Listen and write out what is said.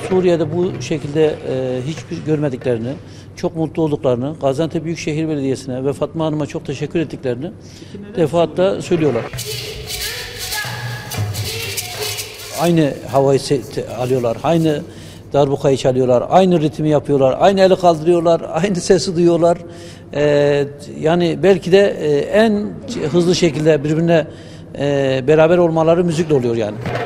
Suriye'de bu şekilde hiçbir görmediklerini, çok mutlu olduklarını, Gaziantep Büyükşehir Belediyesi'ne ve Fatma Hanım'a çok teşekkür ettiklerini defaatle söylüyorlar. Aynı havayı alıyorlar, aynı darbukayı çalıyorlar, aynı ritmi yapıyorlar, aynı eli kaldırıyorlar, aynı sesi duyuyorlar. Yani belki de en hızlı şekilde birbirine beraber olmaları müzikle oluyor yani.